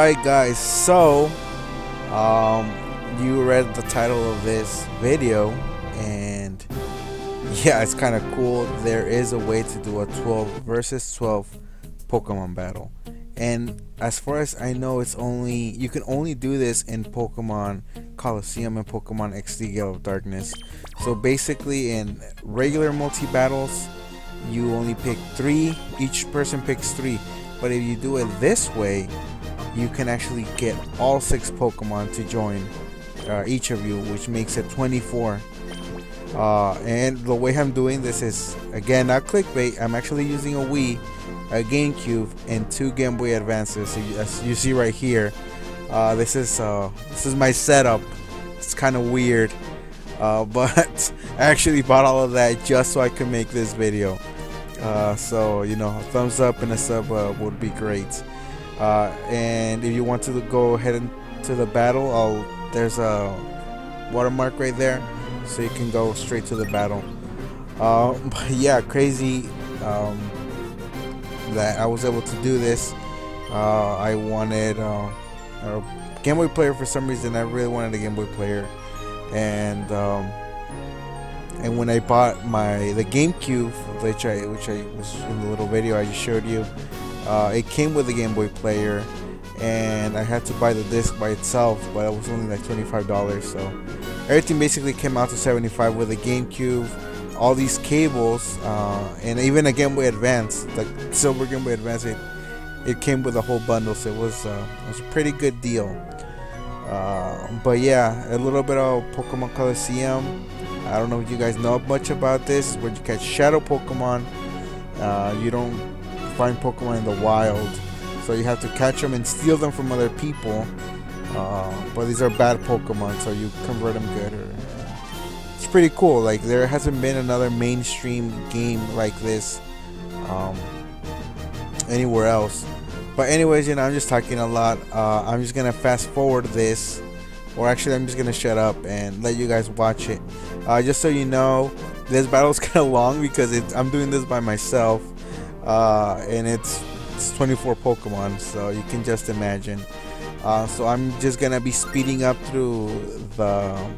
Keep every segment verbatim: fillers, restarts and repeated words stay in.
Alright guys, so um, you read the title of this video, and yeah, it's kind of cool. There is a way to do a twelve versus twelve Pokemon battle, and as far as I know, it's only you can only do this in Pokemon Coliseum and Pokemon X D Gale of Darkness. So basically, in regular multi battles, you only pick three. Each person picks three, but if you do it this way, you can actually get all six Pokemon to join uh, each of you, which makes it twenty-four. Uh, and the way I'm doing this is, again, not clickbait. I'm actually using a Wii, a GameCube, and two Game Boy Advances. So you, as you see right here, uh, this is uh, this is my setup. It's kind of weird, uh, but I actually bought all of that just so I could make this video. Uh, so you know, a thumbs up and a sub uh, would be great. Uh, and if you want to go ahead into the battle, I'll, there's a watermark right there, so you can go straight to the battle. Uh, but yeah, crazy um, that I was able to do this. Uh, I wanted uh, a Game Boy player for some reason. I really wanted a Game Boy player, and um, and when I bought my the GameCube, which I which I was in the little video I just showed you. Uh, it came with a Game Boy player, and I had to buy the disc by itself, but it was only like twenty-five dollars. So everything basically came out to seventy-five with a GameCube, all these cables, uh, and even a Game Boy Advance, like silver Game Boy Advance. It, it came with a whole bundle, so it was uh, it was a pretty good deal. Uh, but yeah, a little bit of Pokemon Coliseum. I don't know if you guys know much about this, where you catch shadow Pokemon. Uh, you don't find Pokemon in the wild, so you have to catch them and steal them from other people, uh, but these are bad Pokemon, so you convert them good. Or, it's pretty cool. Like, there hasn't been another mainstream game like this um, anywhere else. But anyways, you know, I'm just talking a lot. uh, I'm just gonna fast forward this, or actually I'm just gonna shut up and let you guys watch it. Uh, just so you know, this battle is kind of long because it's, I'm doing this by myself. Uh, and it's, it's twenty-four Pokemon, so you can just imagine. Uh, so I'm just gonna be speeding up through the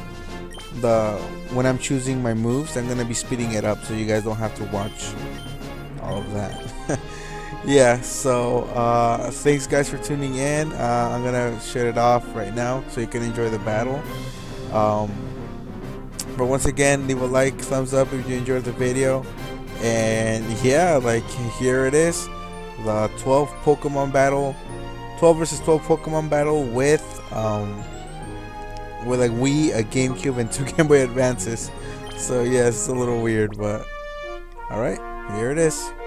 the when I'm choosing my moves. I'm gonna be speeding it up so you guys don't have to watch all of that. Yeah. So uh, thanks guys for tuning in. Uh, I'm gonna shut it off right now so you can enjoy the battle. Um, but once again, leave a like, thumbs up if you enjoyed the video. And yeah, like, here it is, the twelve Pokemon battle, twelve versus twelve Pokemon battle with um with a Wii, a GameCube, and two Game Boy Advances. So yeah, it's a little weird, but all right, here it is.